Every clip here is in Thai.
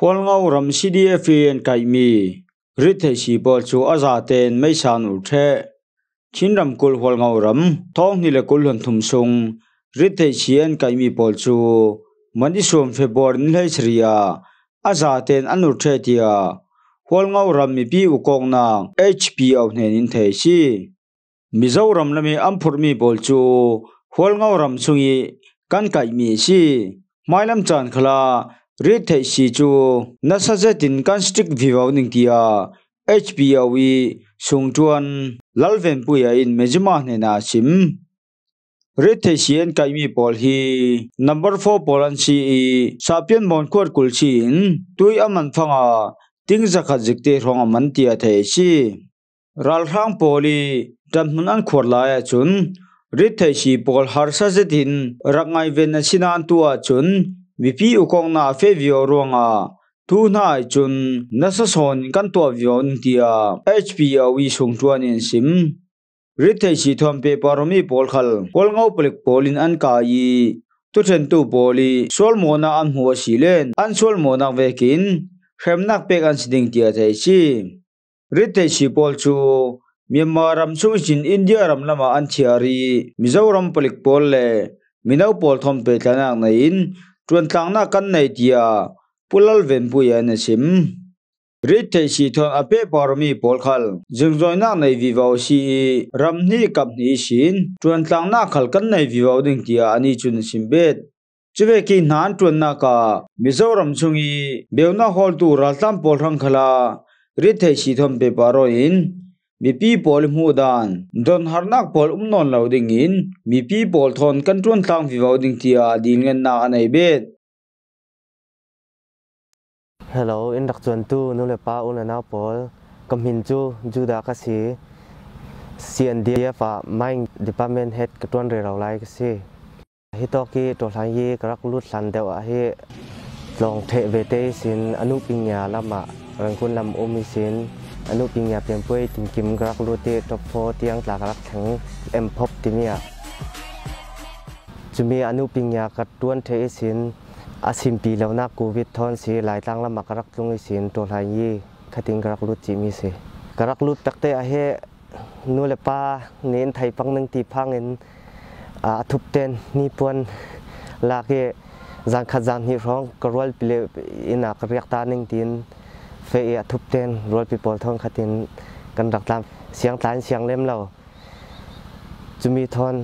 Holngau ram CDF en kaimi rithei si bol chu azaten meisan uthe chinram kul holngau ram thong ni le kul hon thum sung rithei si en kaimi bol chu mani som february ni hlei chria azaten anu the tia holngau ram mi pi ukong na HPO hnen in thei si Mizoram lami amphur mi bol chu holngau ram chungi kan kaimi si mailam chan khala rithei si chu nasajetin kan strict vivo ning tia HPOE sungtuan lalven puya in mejima hna sim rithei si en kaimi pol hi number 4 polan si sapian mon khor kul chi in tui aman phanga ting zakha jikte ronga man tia thei si ral rang poli tamhun an khor la ya chun rithei si pol harsa jetin rangai ven sinan tua chun VP ukong na fe vio ronga tu na chun nasa son kan to vio tia HPOE sungtuan in sim rithei si thom pe paromi pol khal holngau plik polin an kai tu then tu poli solmona an huwa silen an solmona vekin khemnak pek an siding tia thei si rithei si pol chu Myanmar ram chung chin India ram lama an thiari Mizoram plik pol le minau pol thom pe tlanak na in tuan tlang na kan nei tia pulal ven puya na sim rithei si thon ape paromi pol khal jungzoi na nei vivo si ram ni kap ni sin tuan tlang na khal kan nei vivo ding tia ani chun simbet chuve ki nan tuan na ka Mizoram chungi beuna hol tu raltam pol rang khala rithei si thom pe paro in BP pol mudan don harnak pol non loading in BP pol thon kan tuan tlang vivo ding tia dingan na anai bet Hello, in dak chuan tu nule pa una na pol kamhin chu juda ka si CNDF mine department head ka tuan re raw lai ka si hi to ki to lai yi krak lut san dewa hi long the ve te sin anu pinya lama rangkun lam omi sin anu pinya pian poi tim kim krak lut te top 4 tiang tla krak thang em phop timia chumi anu pinya ka tuan the sin asim pi lawna covid thon si lai tlang la makarak tlungi sin to lai yi khating karak lut chi mi se karak lut takte a he nule pa nen thai pang nang ti phangin thup ten ni pon la ke jang kha jang hi rong karwal pile ina kriak ta ning tin fe a thup ten rol people thong khatin kan rak tam siang tlan siang lem lo chumi thon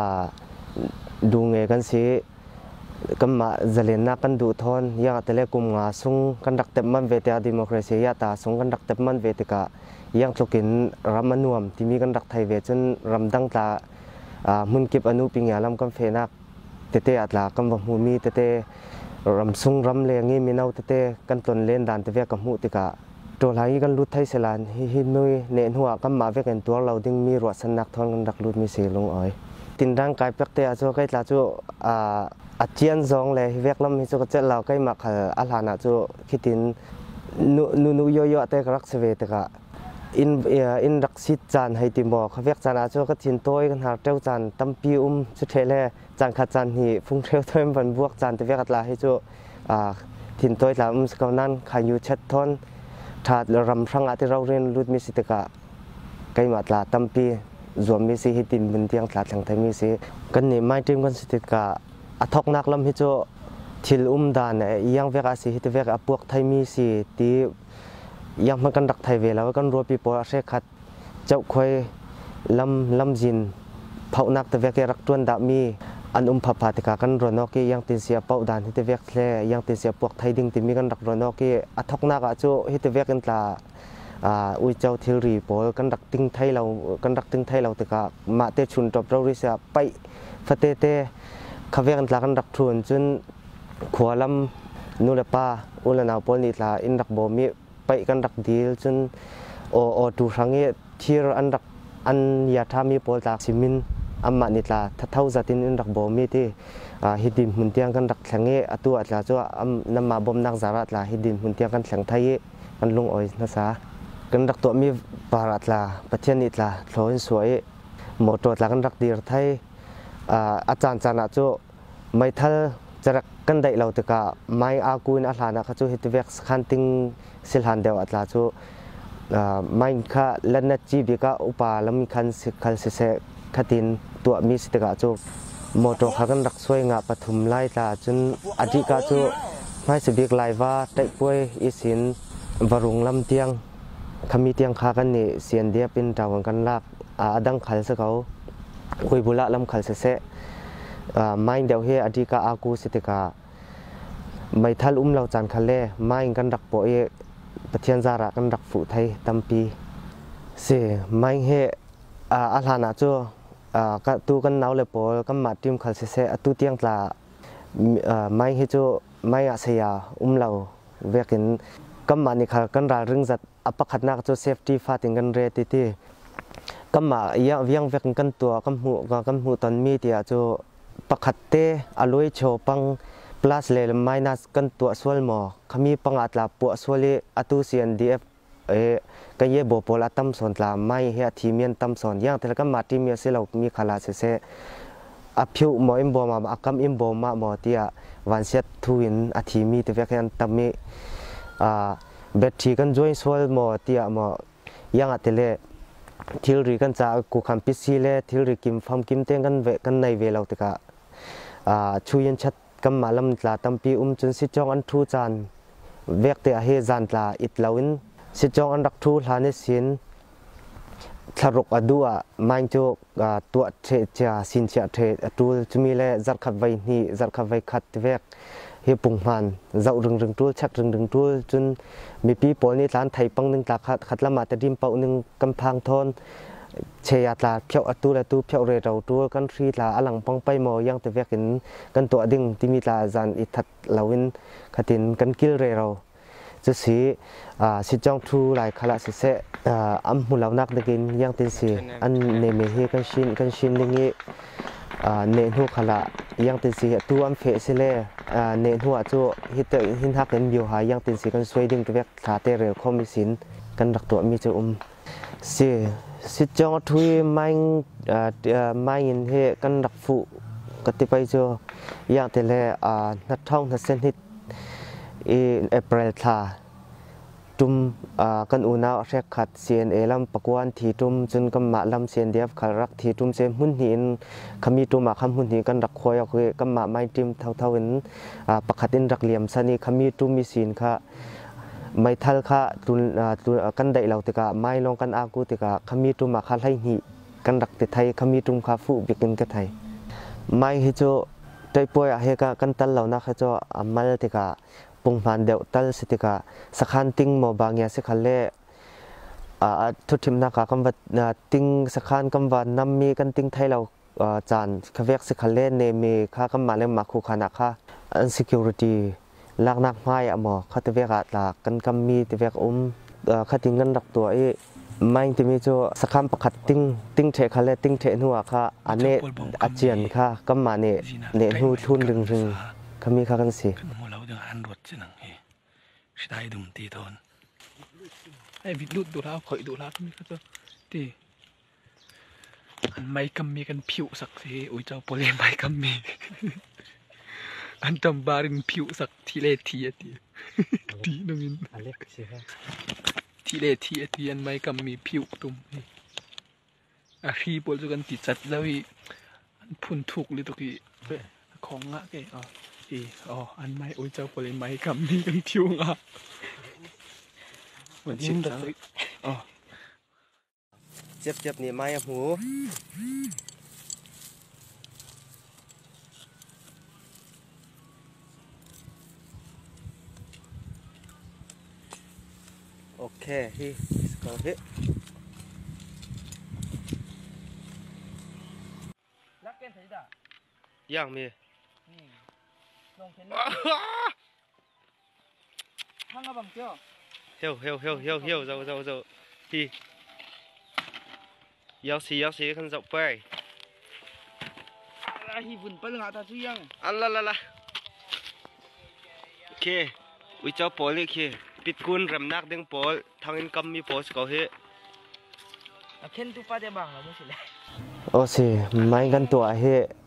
dunge kan si kamma zalena kan du thon ya telekom nga sung kan dak tep man vete democracy ya ta sung kan dak tep man vete ka yang thlokin ramanuam timi kan dak thai ve chun ramdang ta mun kip anu pingya lam kam fenak tete atla kam mu mi tete ram sung ram le ngi minau tete kan ton len dan te ve ka mu tika to lai kan lut thai selan hi noi ne huwa kam ma ve kan tur loading mi ro sanak thon kan dak lut mi se long oi tin rang kai pekte a cho kai tla chu chian zong le vek lam hi chu ka chel law kai ma khal alhana chu khitin nu yo te rak se ve te ka in rak sit chan hai ti mo kha vek chana chu ka thin toy kan har teu chan tampi chu thele chan kha chan hi phung theu thoim ban buak chan te vek atla hi chu thin toy la ska nan kha yu chat thon tha ram rang ati raw ren lut mi si te ka kai ma tla tampi zom mi si hi tin bin tiang tla thang thai mi si kan ni mai tim kan si te ka athok nak lam hi chu thil dan yang veka si hit veka puak thai mi si ti yang man kan dak thai ve la kan ro pi por a se khat chau khoi lam jin phau nak te veka rak tuan da mi an pha pha te ka kan ro no ki yang tin sia pau dan hit vek hle yang tin sia puak thai ding ti mi kan dak ro no ki athok nak a chu hit vek kan tla ui chau thil ri pol kan dak ting thai lo te ka ma te chun top ro ri sa pai fate te khavek an tla kan rak thun chun khwalam nule pa ulana pol ni tla in rak bo mi pai kan rak dil chun o tu rangi thir an ya tha mi pol tak simin amma ni tla thau zatin in rak bo mi ti hidim muntiang kan rak thlange atu atla chu namma bom nak zara tla hidim muntiang kan thlang thai kan lung oi na sa kan rak to mi parat la pathian ni tla thloin suai motor tla kan rak dir thai achan chana chu mai thal jarak กันได้เราแต่ก็ไม่อากูนอาหารนะเขาจะเห็นเวกขันติงสิลหันเดียวอัตลาจูไม่ค่ะเล่นนัดจีบีก็อุปาแล้วมีคันสิคันเสะขัดินตัวมีสติกาจูมอตร์ขันรักสวยงาปฐุมไล่ตาจนอดีกาจูไม่สบิกไลว่าได้ป่วยอิสินวรุงลำเตียงขมีเตียงขากันนี่เสียนเดียเป็นดาวกันลากดังขันเสเขาคุยบุละลำขันเสะไม่เดียวเฮอดีกาอากูสติกาไม่ทัลเราจานคันเล่ไม่กันรักป่วยปะเทียนจาระกันรักฝูไทยตัมปีเสไม่เฮอาลานาจูก็ตูกันน้าเลยปอก็มาทีมขันเสะตูเตียงตาไม่เฮจูไม่อาเซียเราเวกินก็มานี่ค่ะกันราเรื่องจัดอัปขัดนักจูเซฟตี้ฟาติงกันเรติที่ก็มายังเวกินกันตัวกันหูตอนมีเดียจูปขัดเตอลุยโชปังพลัสเลลไม่นัสกันตัวส่วนหมอขมีปังอัตลาปัวส่วนเลอตุเซียนดีเอฟกันเย่โบโปลาตั้มสอนลาไม่เฮียทีเมียนตั้มสอนย่างแต่ละก็มาทีเมียเสเรามีขลาเสอพิวหมออิมโบมาอักกัมอิมโบมาหมอเตียวันเสียทูอินอาทีมีแต่เวกันตั้มมีเบ็ดทีกันจอยส่วนหมอเตียหมอย่างอัตเลทิลริกันจะกูคำพิซีเลทิลริกิมฟอมกิมเตงกันในเวลาติกาช่วยยันชัดกำมาลำตลาตั้มปีจนสิจองอันทูจานเวกเตะเฮจันตลาอิตลาวินสิจองอันรักทูลานิสินทารกอดัวมันโจตัวเทจสินเชเทตูจมีเลจัดขับไว้นี่จัดขับไว้ขัดเวกเฮปุงมันเจ้ารึงตูชักรึงตูจนมีปีปอนี่ร้านไทยปังหนึ่งตาขัดละมาแต่ดิมเป่าหนึ่งกำพังทอนเชียตาเพียวอตูและตูเพียวเรเราตัวกันรีตาอลังปังไปมอยังแต่เวกินกันตัวดิ่งที่มีตาจันอิทัดลาวินขัดินกันกิลเรเราจะสีสิจองทูหลายขลักเสะอัมมุลานักเด็กินยังตินสีอันเนเมเฮกันชินลิงเนหัวขลักยังตินสีตัวอัมเฟสเลเนหัวจูหินหักเห็นอยู่หายังตินสีกันสวยดิ่งตัวเวกขาเตเรคอมิสินกันรักตัวมีจะสิจองทุยไม่ยินเฮกันรักฟุกติไปจูยังแต่เลนัดท่องนัดเซนฮิตเอเปรลทาจุมกันอุณาเรียกขัดเสียนลำปกวนทีจุมจนกำมาลำเสียนเดียบขรักทีจุมเสียหุ่นหินขมีจุมมาคำหุ่นหินกันรักคอยคุยกำมาไม่จิมเท่าวินปกตินรักเหลี่ยมสนีขมีจุมมีสินค่ะไม่ทัลค่ะตุนกันได้เราติกะไม่ลองกันอากูติกะขมีจุมมาค่ะไล่หิกันรักติไทยขมีจุมค่ะฟูบิกินกันไทยไม่ให้โจใจป่วยเฮกะกันตันเหล่านักโจมาลติกะปุ่งมันเดียวตัลสติกาสักขันติงโมบางอย่างสิขันเล่ทุกทีมนักคำว่าติงสักขันคำว่าน้ำมีกันติงไทยเราจานขเวกสิขันเล่เนมีข้าคำมาเล่มาคู่ขานักค่ะ insecurity ลักนักไม้อะหมอข้าตะเวกหลักกันกำมีตะเวกข้าติงกันรักตัวไม่ที่มีโจสักขันประคัดติงเทขันเล่ติงเทหัวค่ะอันเนอาเจียนค่ะกำมาเนหูทุนรึงขมีข้ากันสิอันรถจะนังเฮสไตล์ดุมตีทอนไอ้วิดลุดดูแล้วข่อยดูแล้วมีก็จะตีอันไม่กำมีกันผิวสักทีโอ้ยเจ้าโปเลไม่กำมีอันจำบารินผิวสักทีเลทีทีนึงทีเลทีอันไม่กำมีผิวตุ่มนี่อาชีพบริการติดจัดแล้วอีอันพุ่นถูกเลยตุกี้ของงะแกอันไม่โอ้ยเจ้าปริไม่คำนี้กันทิวงะเหมือนชิดจังเจ็บนี่ไม่หูโอเคฮีสกอร์ฮิลักเกนสิดายังมีลงเทนนิสห้างบังเจ้าเฮียวเจ้าฮียาวสีขันจับไปอะไรฮีบุญไปหาตาช่วยยังอันละโอเควิจารณ์ปอลนี่เคปิดกุนรำนักเด้งปอลทางอินกัมมีปอลสกอร์เฮเข็นตุปาเดบังแล้วไม่ใช่เลยโอ้สิไม่กันตัวเฮ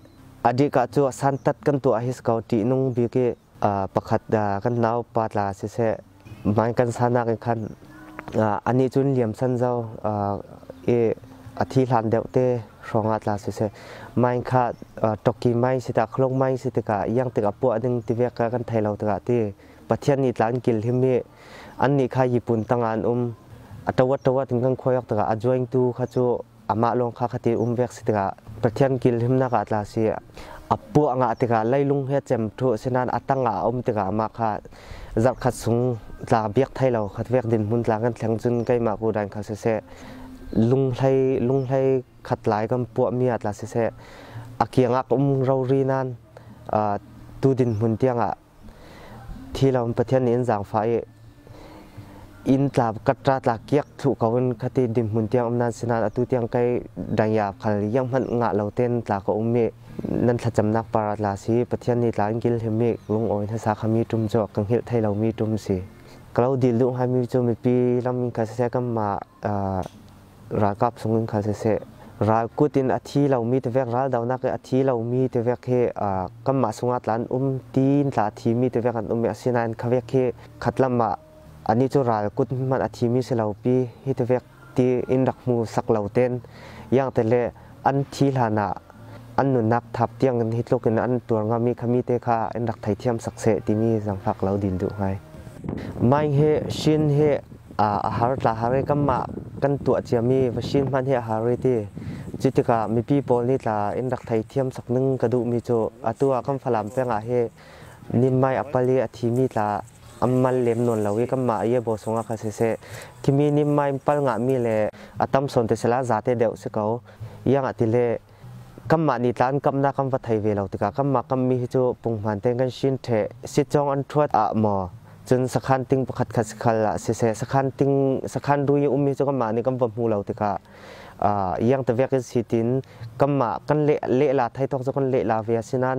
อดีกาจูสันตัดกันตัวฮิสกาวตีนุ่งบีเกประคัดกันนาวปาดลาเสมันกันสานักกันอันนี้จุนเหลี่ยมสันเจ้าอาทิตย์ลันเดวเตรองอัตลาเสไม่ขาดตกีไม่สิตาคลงไม่สิตกะยังติกปัวดึงที่เวกกันไทยเราตกะที่ประเทศนี้หลังกิลหิมอันนี้ข้าญี่ปุ่นตั้งอันตัวถึงกันคอยตกะจอยตูข้าจูอามาลงข้าคติเวกสิตกะประเทศกิลหิมนักอัตลาเสียปัวงะติกะไล่ลุงเฮเจมทุเสนานอัตั้งติกะมาข้าจัดขัดสูงลาเบียกไทยเราขัดเวกดินมุนหลังกันแข่งจนใกล้มากูดันข้าเสลุงไทยขัดหลายกันปัวมีอัตลาเสอาเกียงเรารีนันตูดินมุนเตียงที่เราประเทศนี้จางไฟอินตาบกัตราตาเกียกถูกเขาเป็นคติดินมุนเตียงนั้นสินานตูเตียงใกล้ดังยาขลยังมันงะเราเต้นตาเขามีนั่นถ้าจำนักปาราลาสีประเทศนี้หลังกิลเฮมิลุงโอยทัศน์มีจุ่มจอกกังเฮไทยเรามีจุ่มสิเราดิลุงให้มีจุ่มปีลำมิงคาเสกันมารากาบสงฆ์คาเสรากุตินอาทิเรามีแต่เวกราดาวนักอาทิเรามีแต่เวกกัมมาสงฆ์ลันตีนลาทีมีแต่เวกันเอสินันขเวกขัดลำมาอันนี้จุรากุตมันอาทิมีเสลาปีฮิตเวกตีอินดักมูสักเหล่าเต้นยังแต่เลอันทีลานาอันนุนักทับเตียงกันฮิตโลกันอันตัวงามีขมีเตค่ะอินดักไทยเทียมสักเสติมีสังฝักเราดินดุให้ไม่เฮชินเฮอาหารลาหาริกัมมากันตัวเจียมีวชินมันเฮอาหาริตีจิตกะมีปีโปนี่ลาอินดักไทยเทียมสักนึงกระดูมีโจตัวกัมฟลามเปียงเฮนิมไม่อัปปลีอาทิมีลาอัมมัลเลมนนลาวิกัมมาเยบสงฆ์คาเสที่มีนิมไม่ปัลงามีเลอัตมสนเตสลาจัตเดวสกาวยังอติเลกัมมานิตันกัมนากัมวัฒไทยเวลาติกากัมมากัมมีโจปุ่งมันเตงกันชินเทสิจงอันทวดหมอจนสักขันติงประคัดขัดขัดละเสสักขันติงสักขันดูยมีโจกัมมานี่กัมบัมหูเราติกายังแต่เวกสิตินกัมมากันเละลาไทยต้องโจกันเละลาเวียสินัน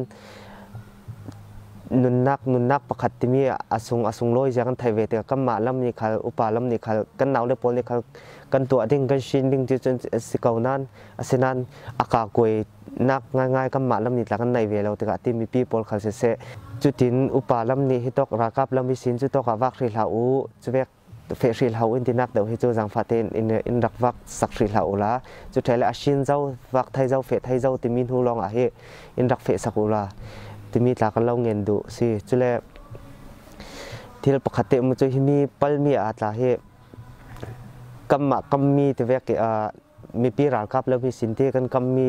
นุนนักประคัดที่มีอสุงลอยจากกันไทยเวทีกัมมาลำนี้เขาอุปาลำนี้เขากันหนาวเลยปนนี้เขากันตัวดิ้งกันชินดิ้งจนสิเกานั้นสินันอากาศกวยนักง่ายกัมมาลำนี้จากกันในเวเราแต่กที่มีปีปอลเขาเสจุดทิ้นอุปาลำนี้ให้ตกรากับลำมิสินจุดตกวักรีลาอูจุดเวกเฟรีลาอูอินทินักเดี๋ยวให้จูจังฟาเตนอินดักวักสักรีลาอูละจุดไทยละชินเจ้าวักไทยเจ้าเฟไทยเจ้าติมินหูลองเฮอินดักเฟสักอูละที่มีตากันเล่าเงินดูสิจุดเล่ที่เราปกติมันจะมีปัลมีอาตาเฮกัมมีแต่เวกมีปีรากับแล้วมีสินเทกันกัมมี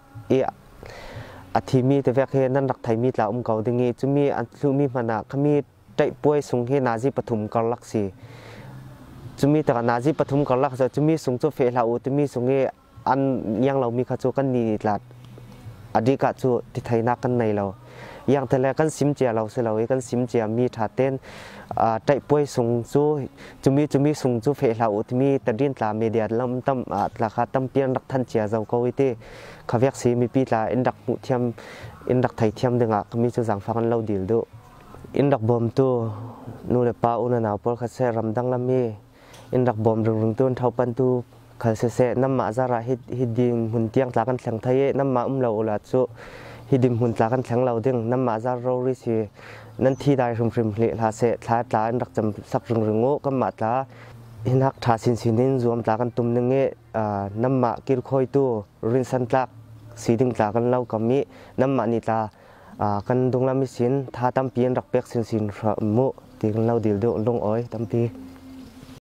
อาทิมีแต่เวกเฮนั่นรักไทยมีตาเก่าดึงจะมีอันลุมีมันขมีใจป่วยสงเฮนาจีปฐุมกอลักษีจะมีแต่นาจีปฐุมกอลักจะมีสงโจเฟลาอุจะมีสงเฮอันยังเรามีขจกันนีลาดอดีกาจูที่ไทยนักกันในเราอย่างแต่ละกันซิมเจียเราเสเรากันซิมเจียมีถาเต้นใจป่วยส่งจูจะมีส่งจูเฟลาอุที่มีแต่ดินตาเมียลำตั้มราคาตั้มเปียนรักทันเจียเราเขาวิธีขวักสีมีปีลาอินดักมุเทียมอินดักไทยเทียมดึงมีจุดสังฟังเราดีลดูอินดักบอมตัวนูเลปาอุนนาวพอลคัสเซรัมดังลามีอินดักบอมรึงตัวเท่าปันตูคัสเซน้ำมาจาระฮิดิมหุ่นเตียงตากันแข็งไทยน้ำมาเราละจูฮิดิมหุ่นตากันแข็งเราดึงน้ำมาจาเราริสีนั่นที่ได้ริมเละลาเสทาตาอินดักจำสักรึงโง่ก็มาตาอินักทาสินนินรวมตากันตุ่มนึงน้ำมากิลคอยตัวรินสันตักสีดึงตากันเราก็มีน้ำมานิตากันดงลามิสินท่าตั้มเปียนรักเป็กสินมุตีกันเราดีลดูลงอ้อยตั้มปี